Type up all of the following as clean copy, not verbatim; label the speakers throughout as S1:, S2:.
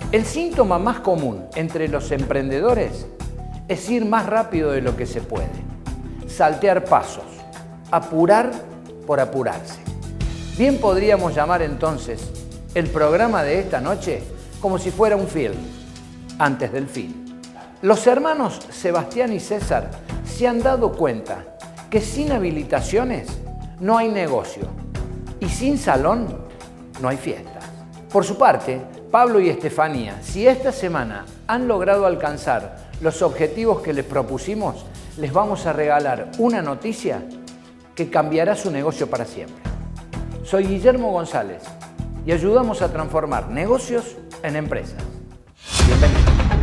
S1: El síntoma más común entre los emprendedores es ir más rápido de lo que se puede, saltear pasos, apurar por apurarse. Bien podríamos llamar entonces el programa de esta noche como si fuera un film, antes del fin. Los hermanos Sebastián y César se han dado cuenta que sin habilitaciones no hay negocio y sin salón no hay fiestas. Por su parte, Pablo y Estefanía, si esta semana han logrado alcanzar los objetivos que les propusimos, les vamos a regalar una noticia que cambiará su negocio para siempre. Soy Guillermo González y ayudamos a transformar negocios en empresas. Bienvenidos.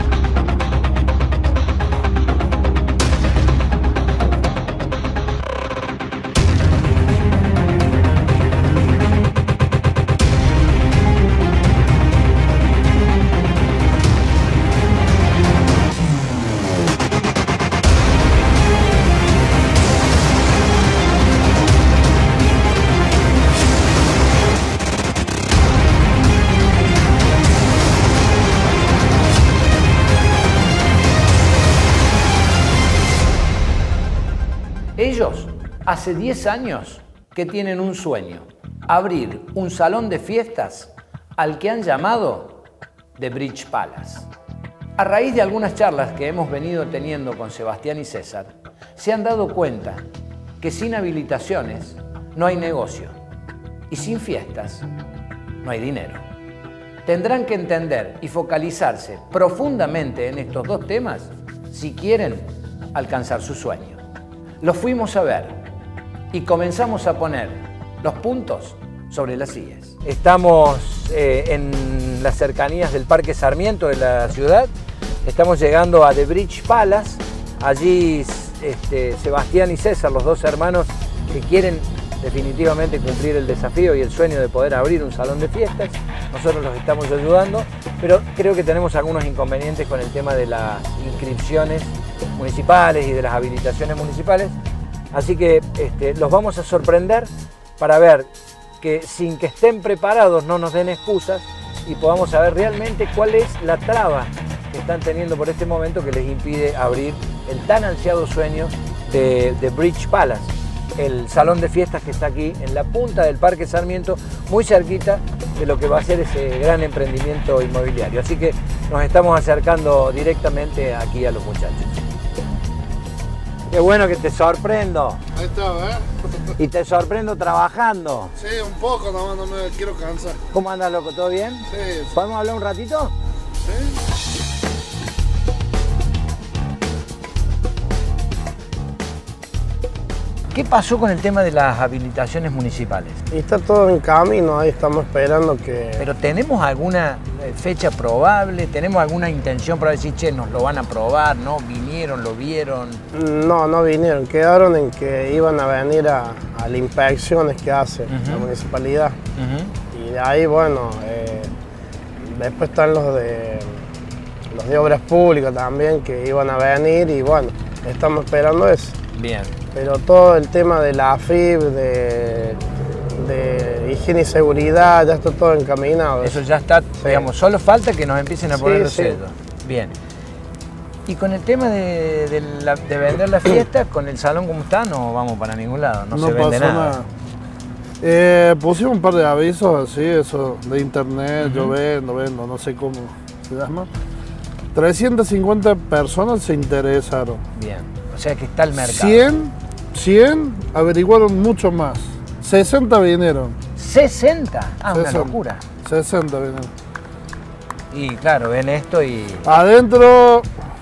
S1: Ellos hace 10 años que tienen un sueño, abrir un salón de fiestas al que han llamado The Bridge Palace. A raíz de algunas charlas que hemos venido teniendo con Sebastián y César, se han dado cuenta que sin habilitaciones no hay negocio y sin fiestas no hay dinero. Tendrán que entender y focalizarse profundamente en estos dos temas si quieren alcanzar su sueño. Los fuimos a ver y comenzamos a poner los puntos sobre las IES. Estamos en las cercanías del Parque Sarmiento de la ciudad. Estamos llegando a The Bridge Palace. Allí Sebastián y César, los dos hermanos que quieren definitivamente cumplir el desafío y el sueño de poder abrir un salón de fiestas. Nosotros los estamos ayudando, pero creo que tenemos algunos inconvenientes con el tema de las inscripciones municipales y de las habilitaciones municipales, así que los vamos a sorprender para ver que sin que estén preparados no nos den excusas y podamos saber realmente cuál es la traba que están teniendo por este momento que les impide abrir el tan ansiado sueño de Bridge Palace, el salón de fiestas que está aquí en la punta del Parque Sarmiento, muy cerquita de lo que va a ser ese gran emprendimiento inmobiliario. Así que nos estamos acercando directamente aquí a los muchachos. Qué bueno que te sorprendo.
S2: Ahí está, ¿eh?
S1: Y te sorprendo trabajando.
S2: Sí, un poco, nomás no me quiero cansar.
S1: ¿Cómo andas, loco? ¿Todo bien?
S2: Sí.
S1: ¿Podemos hablar un ratito?
S2: Sí.
S1: ¿Qué pasó con el tema de las habilitaciones municipales?
S3: Y está todo en camino, ahí estamos esperando que...
S1: ¿Pero tenemos alguna fecha probable? ¿Tenemos alguna intención para decir, che, nos lo van a aprobar? ¿No? ¿Vinieron? ¿Lo vieron?
S3: No vinieron, quedaron en que iban a venir a las inspecciones que hace la municipalidad. Y de ahí, bueno, después están los de obras públicas también que iban a venir y bueno, estamos esperando eso.
S1: Bien.
S3: Pero todo el tema de la AFIP, de higiene y seguridad, ya está todo encaminado.
S1: Eso ya está, digamos, solo falta que nos empiecen a poner los sellos. Bien. Y con el tema de vender la fiesta, con el salón como está, no vamos para ningún lado, no se vende nada.
S2: Pusimos un par de avisos así, eso, de internet, yo vendo, no sé cómo se llama. 350 personas se interesaron.
S1: Bien, o sea que está el mercado.
S3: 100 averiguaron mucho más. 60 vinieron.
S1: ¿60? Ah,
S3: 60.
S1: una locura.
S3: 60 vinieron.
S1: Y claro, ven esto y...
S3: Adentro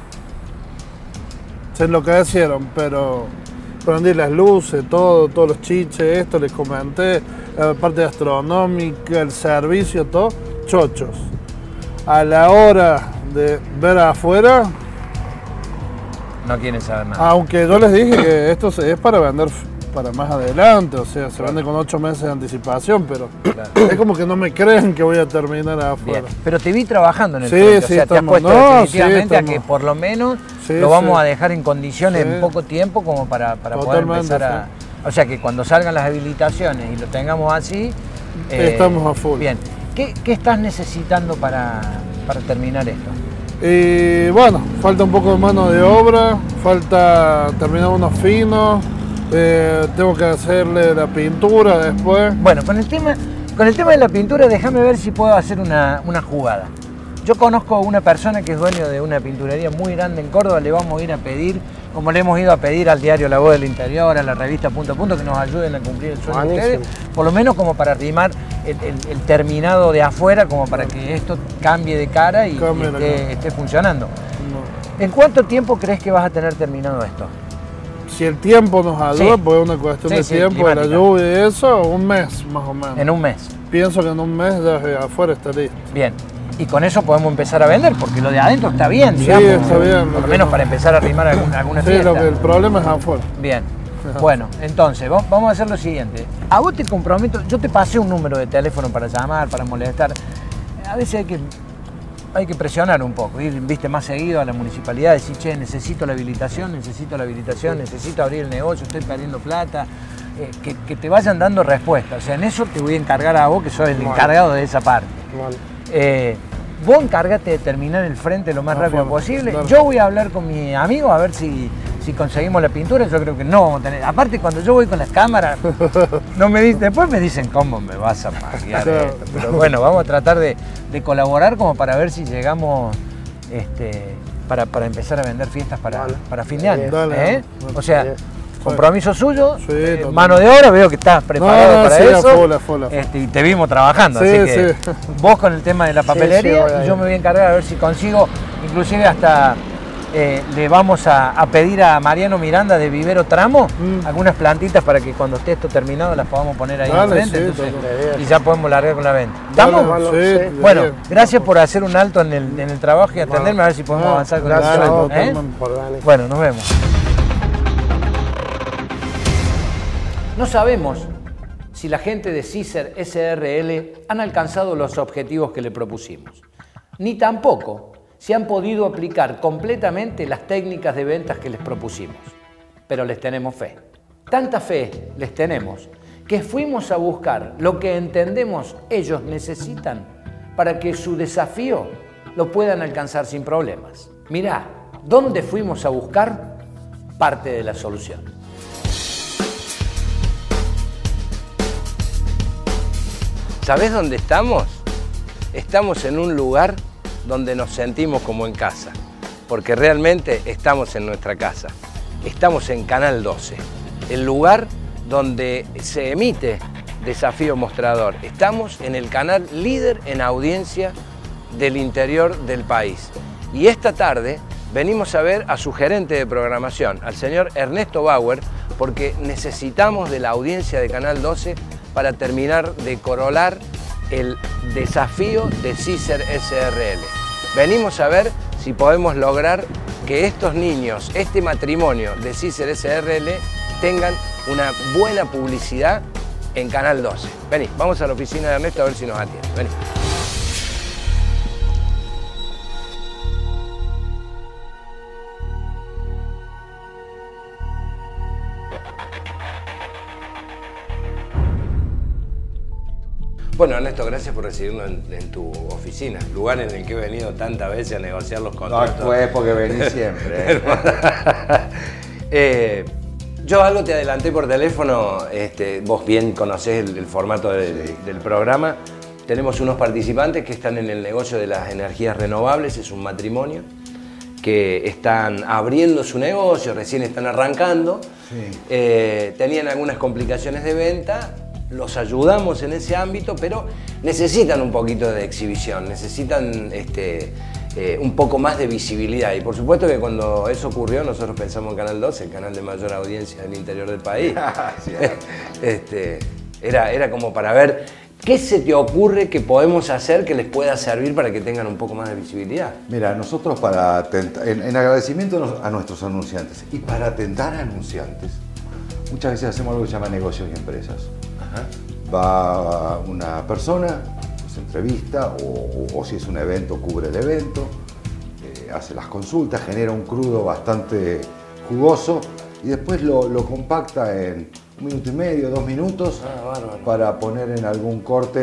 S3: se enloquecieron, pero prendí las luces, todos los chiches, esto les comenté, la parte gastronómica, el servicio, todo, chochos. A la hora de ver afuera...
S1: No quieren saber nada.
S3: Aunque yo les dije que esto es para vender para más adelante, o sea, se vende con 8 meses de anticipación, pero es como que no me creen que voy a terminar afuera.
S1: Bien. Pero te vi trabajando en el
S3: Sí,
S1: proyecto,
S3: sí,
S1: o sea, te has
S3: estamos-
S1: puesto
S3: no,
S1: definitivamente
S3: sí,
S1: a que
S3: estamos-
S1: por lo menos
S3: Sí,
S1: lo vamos
S3: sí.
S1: a dejar en condiciones
S3: Sí.
S1: en poco tiempo como para poder
S3: Totalmente,
S1: empezar a... O sea, que cuando salgan las habilitaciones y lo tengamos así...
S3: Estamos a full.
S1: Bien. ¿Qué estás necesitando para para terminar esto?
S2: Y bueno, falta un poco de mano de obra, falta terminar unos finos, tengo que hacerle la pintura después.
S1: Bueno, con el tema de la pintura, déjame ver si puedo hacer una jugada. Yo conozco una persona que es dueño de una pinturería muy grande en Córdoba, le vamos a ir a pedir, como le hemos ido a pedir al diario La Voz del Interior, a la revista Punto a Punto, que nos ayuden a cumplir el sueño de ustedes, por lo menos como para arrimar el terminado de afuera, como para que esto cambie de cara y esté funcionando. No. ¿En cuánto tiempo crees que vas a tener terminado esto?
S2: Si el tiempo nos ayuda, pues es una cuestión de tiempo, de la lluvia y eso, un mes más o menos.
S1: En un mes.
S2: Pienso que en un mes ya afuera está listo.
S1: Bien. Y con eso podemos empezar a vender, porque lo de adentro está bien, digamos.
S2: Sí, está bien.
S1: Por lo menos para empezar a arrimar alguna fiesta.
S2: Sí, el problema es afuera.
S1: Bien. Bueno, entonces, vamos a hacer lo siguiente. A vos te comprometo, yo te pasé un número de teléfono para llamar, para molestar. A veces hay que presionar un poco, ir, viste, más seguido a la municipalidad, decir, che, necesito la habilitación, necesito abrir el negocio, estoy perdiendo plata. Que te vayan dando respuestas. O sea, en eso te voy a encargar a vos, que sos el encargado de esa parte. Vos encárgate de terminar el frente lo más rápido posible. Claro. Yo voy a hablar con mi amigo a ver si conseguimos la pintura. Yo creo que no vamos a tener. Aparte, cuando yo voy con las cámaras, después me dicen, ¿cómo me vas a maquillar esto? Pero bueno, vamos a tratar de colaborar como para ver si llegamos para empezar a vender fiestas para fin de año. O sea, compromiso suyo, mano de obra, veo que estás preparado para eso. A full. Y te vimos trabajando, así que vos con el tema de la papelería, y yo me voy a encargar a ver si consigo, inclusive hasta le vamos a pedir a Mariano Miranda de Vivero Tramo algunas plantitas para que cuando esté esto terminado las podamos poner ahí enfrente, y ya podemos largar con la venta. ¿Estamos? Bueno, gracias por hacer un alto en el trabajo y atenderme, a ver si podemos avanzar con el Bueno, nos vemos. No sabemos si la gente de Ciser SRL han alcanzado los objetivos que le propusimos, ni tampoco si han podido aplicar completamente las técnicas de ventas que les propusimos. Pero les tenemos fe. Tanta fe les tenemos que fuimos a buscar lo que entendemos ellos necesitan para que su desafío lo puedan alcanzar sin problemas. Mirá, ¿dónde fuimos a buscar parte de la solución? ¿Sabés dónde estamos? Estamos en un lugar donde nos sentimos como en casa, porque realmente estamos en nuestra casa. Estamos en Canal 12, el lugar donde se emite Desafío Mostrador. Estamos en el canal líder en audiencia del interior del país. Y esta tarde venimos a ver a su gerente de programación, al señor Ernesto Bauer, porque necesitamos de la audiencia de Canal 12 para terminar de corolar el desafío de Ciser SRL. Venimos a ver si podemos lograr que estos niños, este matrimonio de Ciser SRL, tengan una buena publicidad en Canal 12. Vení, vamos a la oficina de Ernesto a ver si nos atiende. Vení. Bueno, Ernesto, gracias por recibirnos en tu oficina, lugar en el que he venido tantas veces a negociar los contratos.
S4: No, pues porque venís siempre.
S1: Yo algo te adelanté por teléfono, vos bien conocés el formato del programa. Tenemos unos participantes que están en el negocio de las energías renovables, es un matrimonio, que están abriendo su negocio, recién están arrancando, tenían algunas complicaciones de venta. Los ayudamos en ese ámbito, pero necesitan un poquito de exhibición, necesitan un poco más de visibilidad. Y por supuesto que cuando eso ocurrió, nosotros pensamos en Canal 12, el canal de mayor audiencia del interior del país. Era como para ver qué se te ocurre que podemos hacer que les pueda servir para que tengan un poco más de visibilidad.
S4: Mira, nosotros en agradecimiento a nuestros anunciantes y para atentar a anunciantes, muchas veces hacemos algo que se llama negocios y empresas. Va una persona, se entrevista o si es un evento, cubre el evento, hace las consultas, genera un crudo bastante jugoso y después lo compacta en 1 minuto y medio, 2 minutos para poner en algún corte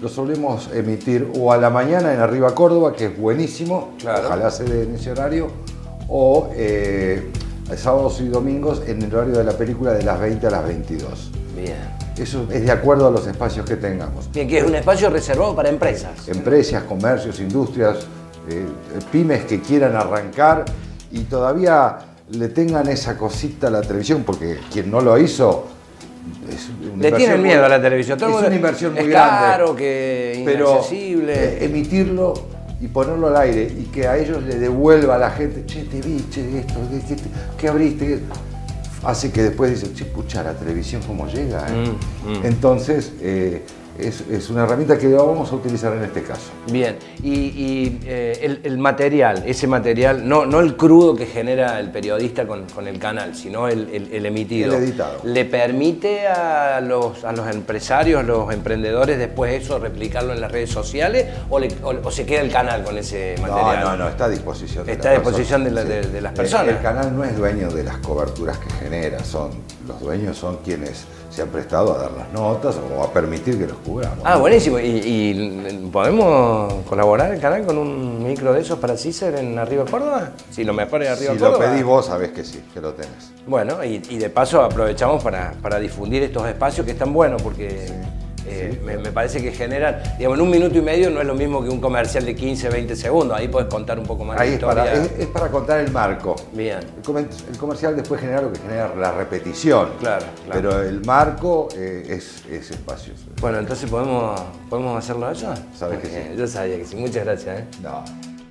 S4: lo solemos emitir o a la mañana en Arriba Córdoba, que es buenísimo,
S1: Claro.
S4: ojalá se dé en ese horario, o sábados y domingos en el horario de la película de las 20 a las 22.
S1: Bien.
S4: Eso es de acuerdo a los espacios que tengamos.
S1: Bien, que es un espacio reservado para empresas.
S4: Empresas, comercios, industrias, pymes que quieran arrancar y todavía le tengan esa cosita a la televisión, porque quien no lo hizo es una
S1: Le tienen
S4: inversión
S1: miedo a la televisión. Todo el
S4: es
S1: mundo-
S4: una inversión muy
S1: es
S4: grande.
S1: caro, que
S4: pero
S1: inaccesible.
S4: emitirlo y ponerlo al aire y que a ellos le devuelva a la gente, che, te vi, che, esto, ¿qué abriste? Hace que después dicen, che, pucha, la televisión cómo llega. Entonces, es una herramienta que vamos a utilizar en este caso.
S1: Bien, y el material, ese material, no el crudo que genera el periodista con el canal, sino el emitido.
S4: El editado.
S1: ¿Le permite a los empresarios, los emprendedores, después eso replicarlo en las redes sociales o se queda el canal con ese material?
S4: No, está a disposición.
S1: Está a disposición de las personas.
S4: El canal no es dueño de las coberturas que genera, los dueños son quienes se han prestado a dar las notas o a permitir que los cubramos.
S1: Ah, buenísimo. ¿Y podemos colaborar el canal con un micro de esos para Cicer en Arriba Córdoba? Si lo mejor es Arriba
S4: Si
S1: Córdoba.
S4: lo pedís vos, sabés que sí, que lo tenés.
S1: Bueno, y de paso aprovechamos para difundir estos espacios que están buenos porque me parece que generan, digamos, en 1 minuto y medio no es lo mismo que un comercial de 15, 20 segundos. Ahí podés contar un poco más
S4: Ahí
S1: la
S4: es
S1: historia.
S4: es para contar el marco.
S1: Bien.
S4: El comercial después genera lo que genera la repetición.
S1: Claro.
S4: Pero el marco es espacios.
S1: Bueno, entonces podemos hacerlo allá.
S4: Sabés que sí.
S1: Yo sabía que sí. Muchas gracias.
S4: No.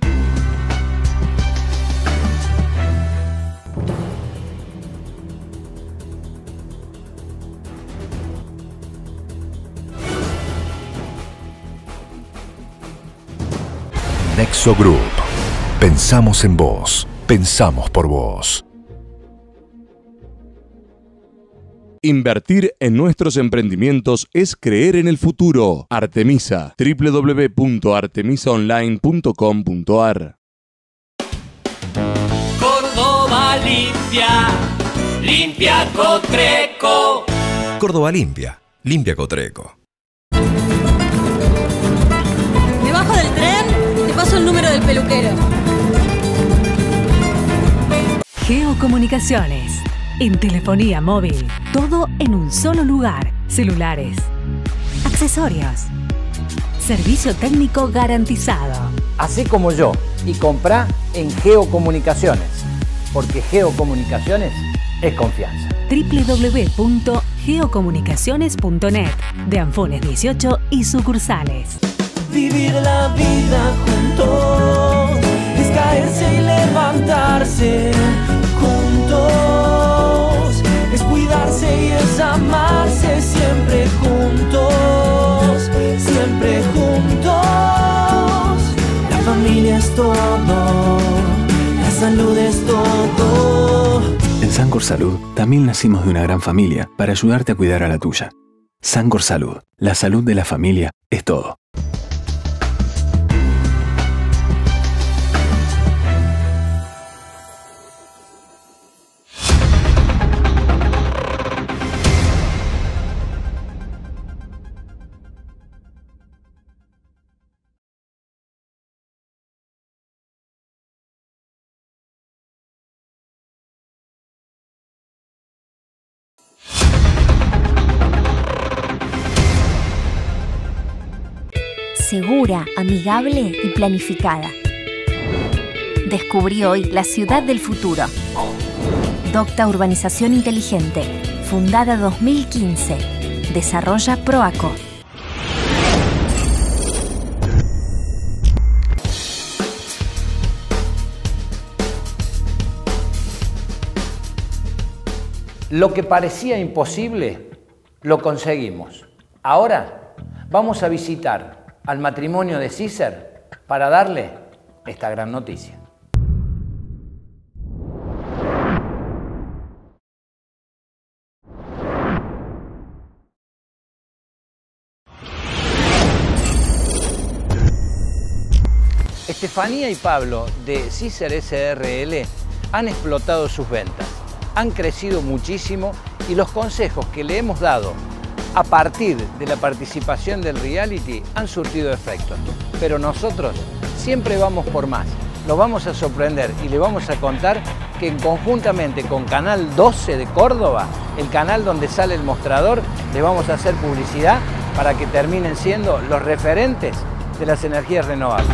S5: Nexo Group. Pensamos en vos. Pensamos por vos.
S6: Invertir en nuestros emprendimientos es creer en el futuro. Artemisa, www.artemisaonline.com.ar.
S7: Córdoba limpia, limpia Cotreco.
S8: Córdoba limpia, limpia Cotreco.
S9: Me bajo del tren, te paso el número del peluquero.
S10: Geocomunicaciones. En telefonía móvil, todo en un solo lugar. Celulares, accesorios, servicio técnico garantizado.
S1: Hacé como yo y comprá en Geocomunicaciones, porque Geocomunicaciones es confianza.
S10: www.geocomunicaciones.net de Anfunes 18 y sucursales.
S7: Vivir la vida juntos es caerse y levantarse juntos, es cuidarse y es amarse siempre juntos, siempre juntos. La familia es todo, la salud es todo.
S11: En Sancor Salud también nacimos de una gran familia para ayudarte a cuidar a la tuya. Sancor Salud, la salud de la familia es todo.
S12: Segura, amigable y planificada. Descubrí hoy la ciudad del futuro. Docta Urbanización Inteligente, fundada 2015. Desarrolla Proaco.
S1: Lo que parecía imposible, lo conseguimos. Ahora vamos a visitar al matrimonio de Cicer para darle esta gran noticia. Estefanía y Pablo de Cicer SRL han explotado sus ventas, han crecido muchísimo y los consejos que le hemos dado a partir de la participación del reality han surtido efectos. Pero nosotros siempre vamos por más. Los vamos a sorprender y les vamos a contar que conjuntamente con Canal 12 de Córdoba, el canal donde sale el mostrador, les vamos a hacer publicidad para que terminen siendo los referentes de las energías renovables.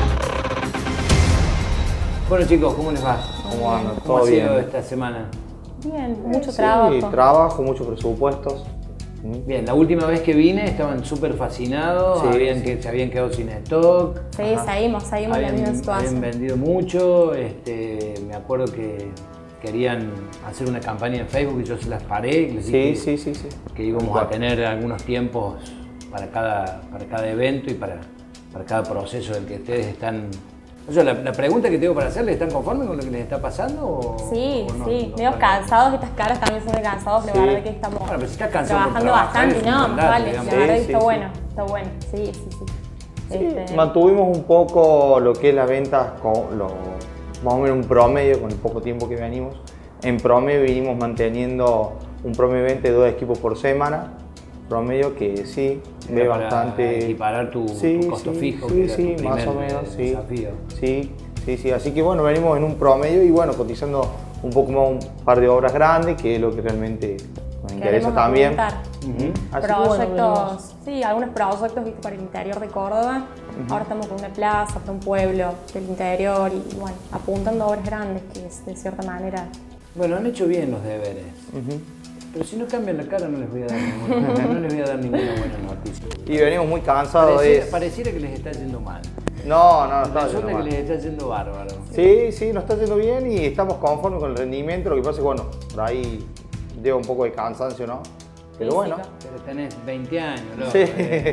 S1: Bueno chicos, ¿cómo les va?
S13: ¿Cómo andan?
S1: ¿Cómo
S13: ¿Todo
S1: ha sido
S13: bien?
S1: esta semana?
S14: Bien, mucho trabajo.
S13: Sí, trabajo, muchos presupuestos.
S1: Bien, la última vez que vine estaban súper fascinados,
S13: Sí,
S1: se habían quedado sin stock.
S14: Sí, seguimos en la misma situación.
S1: Habían vendido mucho, me acuerdo que querían hacer una campaña en Facebook y yo se las paré y les dije que íbamos a tener algunos tiempos para cada evento y para cada proceso del que ustedes están. O sea, la pregunta que tengo para hacerles, ¿están conformes con lo que les está pasando?
S14: Sí,
S1: o no?
S14: sí, medio cansados, estas caras también son de cansados, pero la verdad que estamos
S1: pero si estás cansado
S14: trabajando bastante, no, más vale, la verdad que está bueno, sí.
S13: Mantuvimos un poco lo que es las ventas, más o menos un promedio con el poco tiempo que venimos. En promedio vinimos manteniendo un promedio de venta de 2 equipos por semana, promedio que sí, ve bastante.
S1: Equiparar tu costo fijo,
S13: sí, más o menos, desafío. Sí, así que bueno, venimos en un promedio y bueno, cotizando un poco más un par de obras grandes, que es lo que realmente nos interesa también.
S14: Proyectos, algunos proyectos para el interior de Córdoba. Ahora estamos con una plaza, para un pueblo del interior y bueno, apuntando a obras grandes, que es de cierta manera.
S1: Bueno, han hecho bien los deberes. Pero si no cambian la cara no les voy a dar ninguna buena noticia.
S13: Y venimos muy cansados
S1: pareciera que les está yendo mal.
S13: No está
S1: yendo mal. Que les está yendo bárbaro.
S13: Sí, nos está yendo bien y estamos conformes con el rendimiento. Lo que pasa es que bueno, por ahí lleva un poco de cansancio, ¿no? Pero bueno.
S1: Pero tenés 20 años, ¿no?
S13: Sí.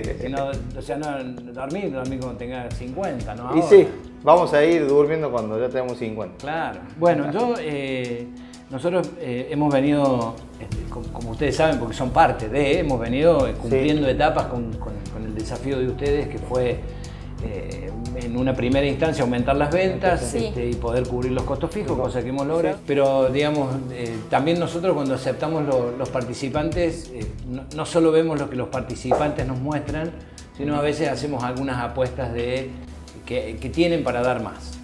S1: No dormir cuando tengas 50, ¿no?
S13: Y
S1: ahora.
S13: sí, vamos a ir durmiendo cuando ya tenemos 50.
S1: Claro. Bueno, nosotros hemos venido, como ustedes saben, porque son parte hemos venido cumpliendo etapas con el desafío de ustedes, que fue en una primera instancia aumentar las ventas y poder cubrir los costos fijos, cosa que hemos logrado. Pero digamos, también nosotros cuando aceptamos los participantes, no solo vemos lo que los participantes nos muestran, sino a veces hacemos algunas apuestas que tienen para dar más.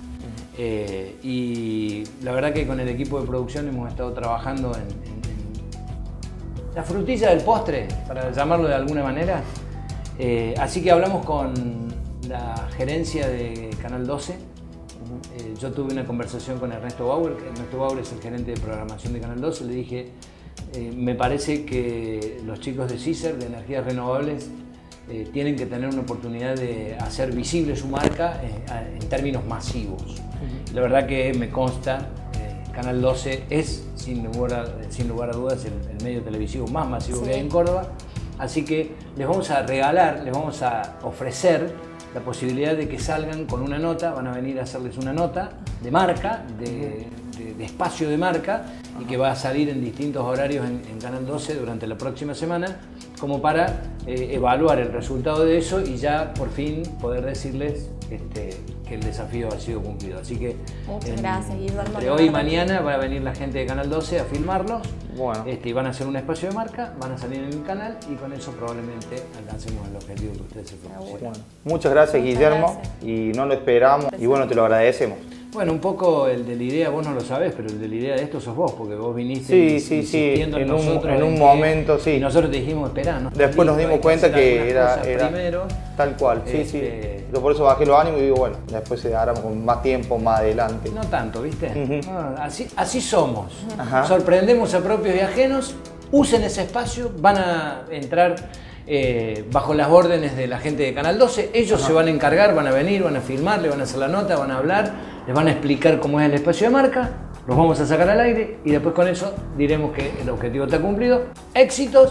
S1: Y la verdad que con el equipo de producción hemos estado trabajando en la frutilla del postre, para llamarlo de alguna manera. Así que hablamos con la gerencia de Canal 12. Yo tuve una conversación con Ernesto Bauer, Ernesto Bauer es el gerente de programación de Canal 12, le dije, me parece que los chicos de CICER, de Energías Renovables, tienen que tener una oportunidad de hacer visible su marca en términos masivos. La verdad que me consta, Canal 12 es, sin lugar a dudas, el medio televisivo más masivo que hay en Córdoba, así que les vamos a regalar, les vamos a ofrecer la posibilidad de que salgan con una nota, van a venir a hacerles una nota de marca, de espacio de marca, y que va a salir en distintos horarios en Canal 12 durante la próxima semana, como para evaluar el resultado de eso y ya por fin poder decirles que el desafío ha sido cumplido. Así que
S14: muchas gracias, Guillermo.
S1: Entre hoy y mañana va a venir la gente de Canal 12 a filmarlos. Y van a hacer un espacio de marca, van a salir en el canal y con eso probablemente alcancemos el objetivo que ustedes se propusieron.
S13: Muchas gracias, Guillermo, y no lo esperamos y bueno, te lo agradecemos.
S1: Bueno, un poco el de la idea, vos no lo sabés, pero el de la idea de esto sos vos, porque vos viniste insistiendo en nosotros.
S13: En un momento,
S1: y nosotros te dijimos, esperá, ¿no?
S13: Después nos dimos cuenta que era
S1: primero,
S13: tal cual, Yo por eso bajé los ánimos y digo, bueno, después se hará con más tiempo, más adelante.
S1: No tanto, ¿viste? Así somos. Sorprendemos a propios y ajenos, usen ese espacio, van a entrar bajo las órdenes de la gente de Canal 12, ellos se van a encargar, van a venir, van a filmar, le van a hacer la nota, van a hablar, les van a explicar cómo es el espacio de marca, los vamos a sacar al aire y después con eso diremos que el objetivo está cumplido. Éxitos,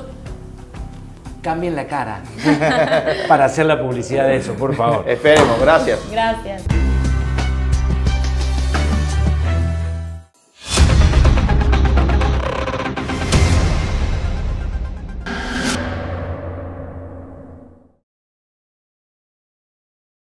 S1: cambien la cara para hacer la publicidad de eso, por favor.
S13: Esperemos, gracias.
S14: Gracias.